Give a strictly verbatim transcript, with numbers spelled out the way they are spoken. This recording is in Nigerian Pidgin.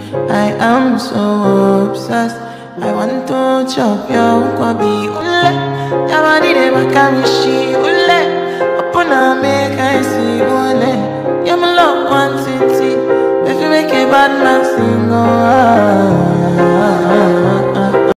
I am so obsessed. I want to chop your kwabi ule. Your body de bakamishi ule. Open up, make I see ule. You're my love quantity. If you make a bad man sing, oh.